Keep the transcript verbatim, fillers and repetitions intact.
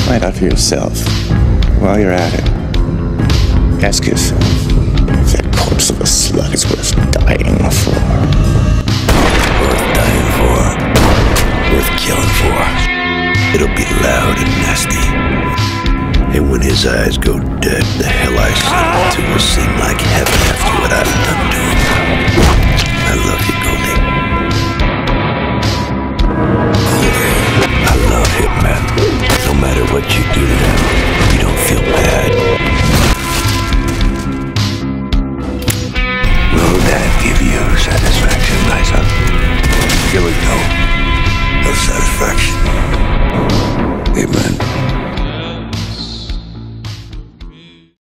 Find out for yourself. While you're at it, ask yourself if that corpse of a slut is worth dying for. Worth dying for. Worth killing for. It'll be loud and nasty. And when his eyes go dead, the hell I sent him to will seem like heaven after what I've done to him. I love you,